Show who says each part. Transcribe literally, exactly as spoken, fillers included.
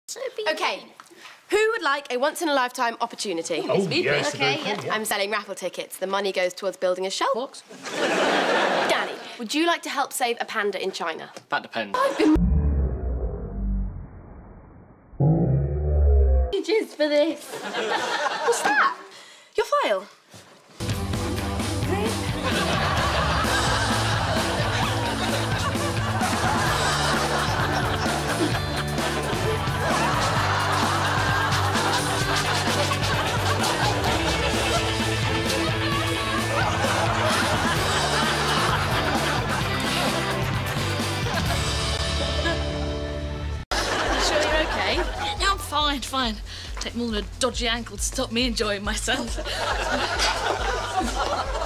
Speaker 1: OK. Who would like a once-in-a-lifetime opportunity?
Speaker 2: Oh, it's me, yes,
Speaker 1: OK, yeah.
Speaker 2: yeah.
Speaker 1: I'm selling raffle tickets. The money goes towards building a shelf box. Danny, would you like to help save a panda in China?
Speaker 3: That depends.
Speaker 1: I've been... ages for this. What's that? Your file?
Speaker 4: Yeah, I'm fine, fine. Take more than a dodgy ankle to stop me enjoying myself.